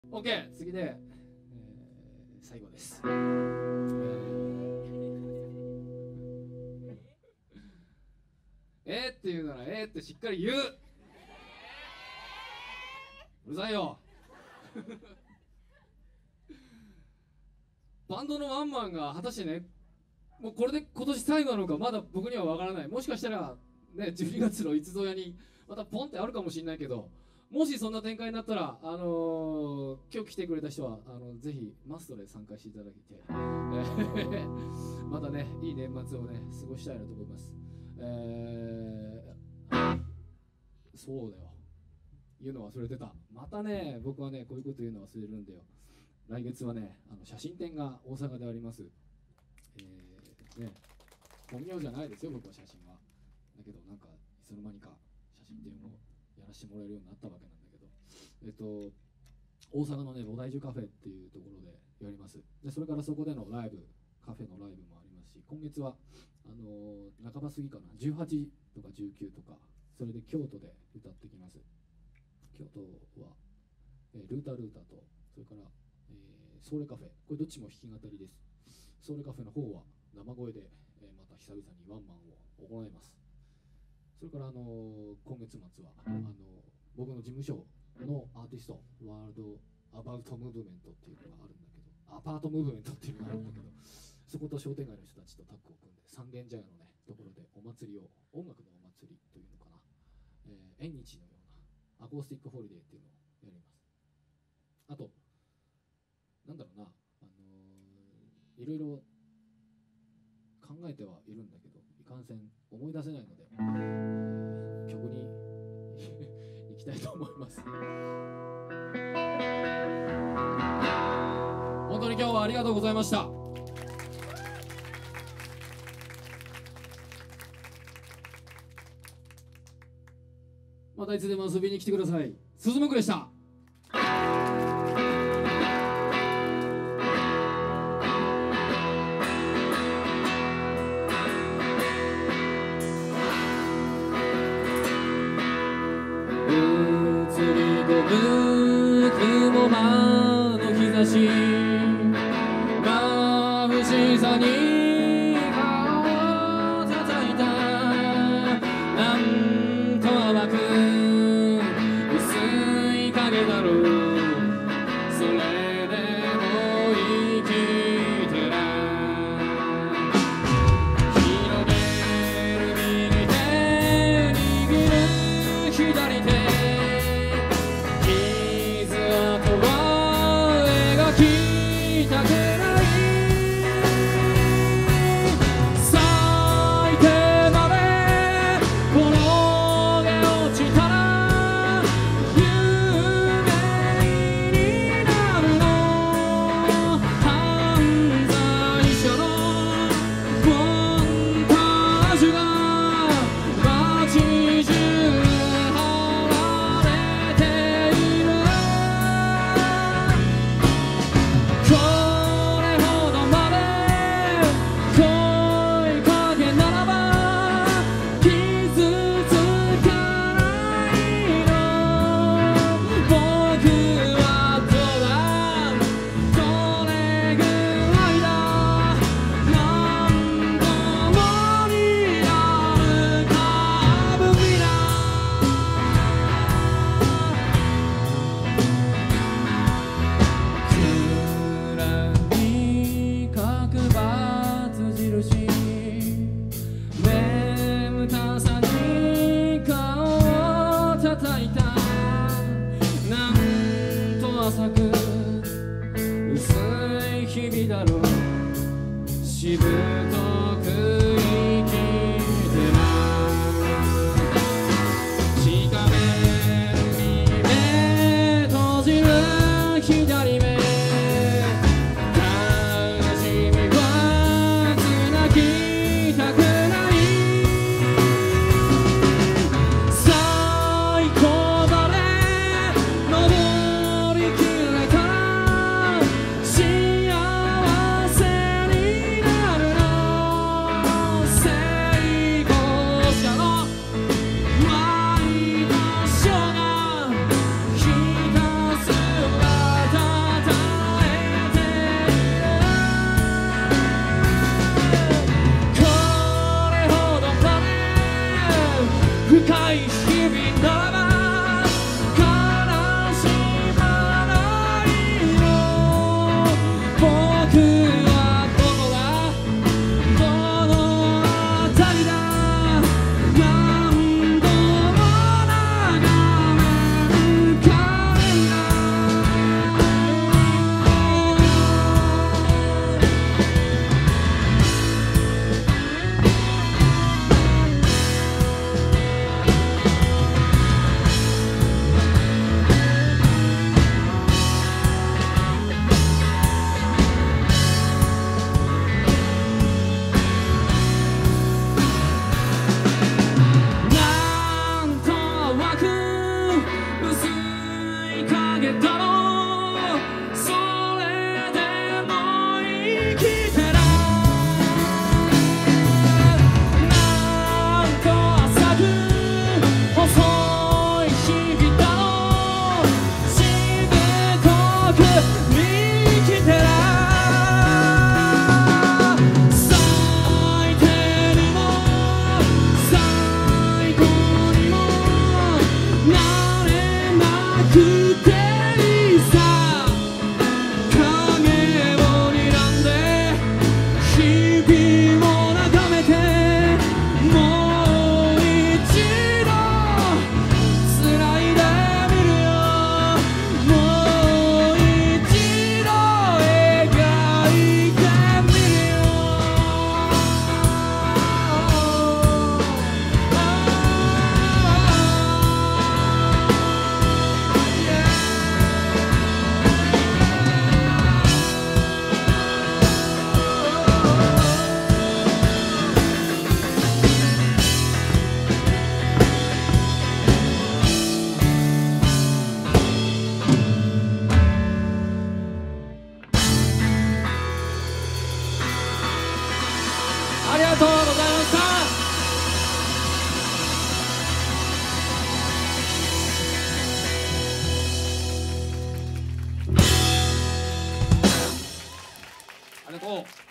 OK、次で、最後です。って言うならってしっかり言う。うるさいよ。バンドのワンマンが果たしてね、もうこれで今年最後なのかまだ僕には分からない。もしかしたらね、12月のいつぞやにまたポンってあるかもしれないけど、もしそんな展開になったら、今日来てくれた人はぜひマストで参加していただいて、またね、いい年末をね過ごしたいなと思います。そうだよ、言うの忘れてた。またね、僕はねこういうこと言うの忘れるんだよ。来月はね、写真展が大阪であります。ね、本業じゃないですよ僕は写真は。だけどなんかいつの間にか写真展をやらせてもらえるようになったわけなんだけど、大阪のね菩提樹カフェっていうところでやります。でそれからそこでのライブ、カフェのライブもありますし、今月は半ば過ぎかな、18とか19とか、それで京都で歌ってきます。京都は、ルーターと、それから、ソーレカフェ、これどっちも弾き語りです。ソーレカフェの方は生声で、また久々にワンマンを行います。それから、今月末は僕の事務所のアーティスト、ワールドアバウトムーブメントっていうのがあるんだけど、アパートムーブメントっていうのがあるんだけど、そこと商店街の人たちとタッグを組んで、三軒茶屋のねところでお祭りを、音楽のお祭りというのかな、縁日のようなアコースティックホリデーっていうのをやります。あとなんだろうな、いろいろ考えてはいるんだけど、いかんせん思い出せないので、曲に行きたいと思います。本当に今日はありがとうございました。またいつでも遊びに来てください。鈴木でした。雲間の日差し、眩しさに顔を叩いた。なんと淡く薄い影だろう。それでも生きてら。広げる右手、握る左手、しぶとく生きてな。しかめる右目、閉じる左目、悲しみはつなぎたくない。最高まで登りきれたら幸せになるの。 く生きてら最低にも最高にもなれなくていいさ影を睨んで日々を眺めてもう一度繋いでみるよもう一度描いてみるよありがとうございましたありがとう。